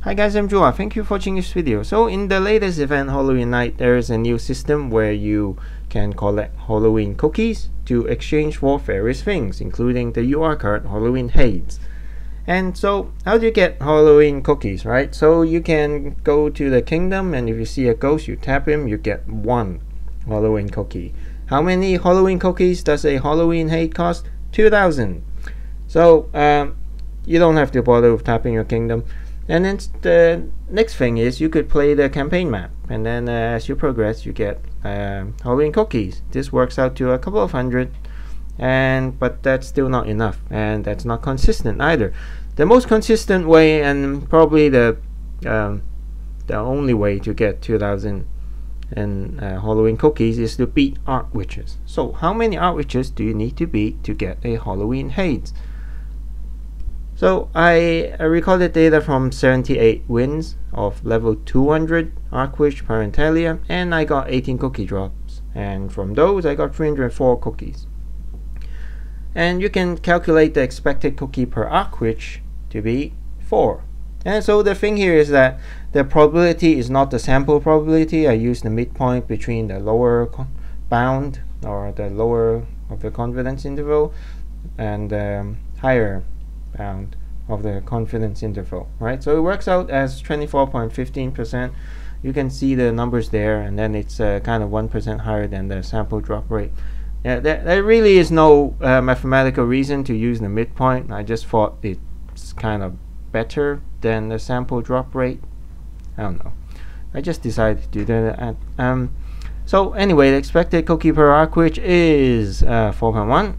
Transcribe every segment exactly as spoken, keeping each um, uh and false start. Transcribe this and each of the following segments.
Hi guys, I'm Jua. Thank you for watching this video. So in the latest event Halloween night, there is a new system where you can collect Halloween cookies to exchange for various things, including the U R card Halloween Hades. And so how do you get Halloween cookies, right? So you can go to the kingdom, and if you see a ghost, you tap him, you get one Halloween cookie. How many Halloween cookies does a Halloween Hades cost? two thousand. So um, you don't have to bother with tapping your kingdom. And then the next thing is you could play the campaign map, and then uh, as you progress you get uh, Halloween cookies. This works out to a couple of hundred, and but that's still not enough, and that's not consistent either. The most consistent way, and probably the um, the only way to get two thousand and uh, Halloween cookies, is to beat art witches. So how many art witches do you need to beat to get a Halloween Hades? So I, I recorded data from seventy-eight wins of level two hundred Archwitch Parentalia, and I got eighteen cookie drops, and from those I got three hundred four cookies. And you can calculate the expected cookie per Archwitch to be four. And so the thing here is that the probability is not the sample probability. I use the midpoint between the lower bound, or the lower of the confidence interval, and um, higher bound of the confidence interval, right? So it works out as twenty-four point one five percent. You can see the numbers there, and then it's uh, kind of one percent higher than the sample drop rate. Yeah, there, there really is no uh, mathematical reason to use the midpoint. I just thought it's kind of better than the sample drop rate. I don't know. I just decided to do that. Um, so anyway, the expected cookie per Archwitch is uh, four point one.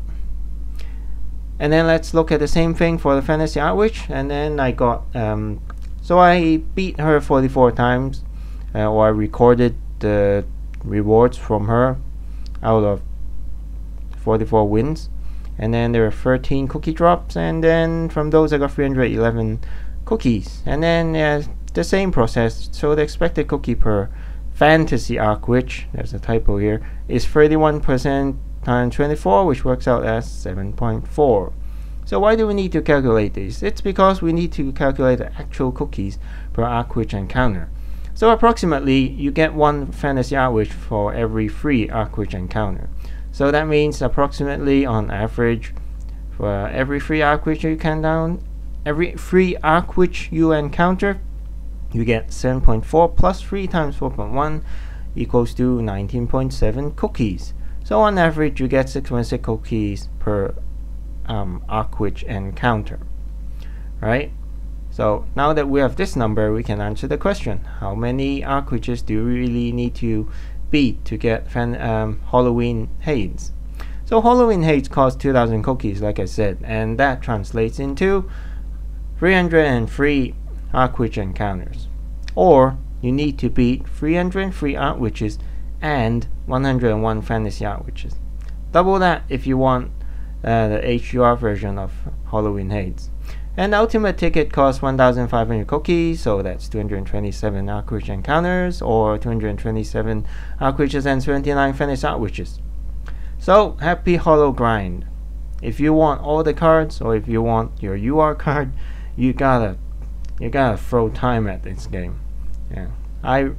And then let's look at the same thing for the Fantasy Archwitch. And then I got um, so I beat her forty-four times, uh, or I recorded the rewards from her out of forty-four wins, and then there are thirteen cookie drops, and then from those I got three hundred eleven cookies. And then uh, the same process. So the expected cookie per Fantasy Archwitch, there's a typo here, is thirty-one percent times twenty-four, which works out as seven point four. So why do we need to calculate this? It's because we need to calculate the actual cookies per Archwitch encounter. So approximately you get one Fantasy Archwitch for every three Archwitch encounter. So that means approximately on average, for every three Archwitch you can down, every three Archwitch you encounter, you get seven point four plus three times four point one equals to nineteen point seven cookies. So on average you get six point six cookies per um, Archwitch encounter, right? So now that we have this number, we can answer the question: how many Archwitches do we really need to beat to get fan, um, Halloween Hades? So Halloween Hades costs two thousand cookies, like I said, and that translates into three hundred three Archwitch encounters. Or you need to beat three hundred three Archwitches and one hundred one Fantasy Archwitches. Double that if you want uh, the H U R version of Halloween Hades. And the ultimate ticket costs one thousand five hundred cookies, so that's two hundred twenty-seven Archwitch encounters, or two hundred twenty-seven Archwitches and seventy-nine Fantasy Archwitches. So happy Hollow grind. If you want all the cards, or if you want your U R card, you gotta you gotta throw time at this game. Yeah, I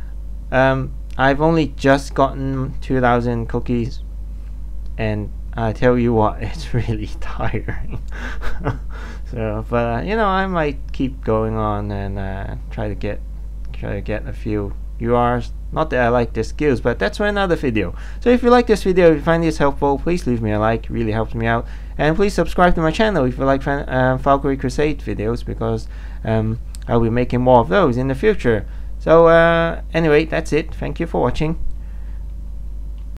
um. I've only just gotten two thousand cookies, and I tell you what, it's really tiring. So, but uh, you know, I might keep going on and uh, try to get try to get a few U Rs. Not that I like the skills, but that's for another video. So if you like this video, if you find this helpful, please leave me a like. It really helps me out. And please subscribe to my channel if you like fan uh, Valkyrie Crusade videos, because um, I'll be making more of those in the future. So uh, anyway, that's it. Thank you for watching.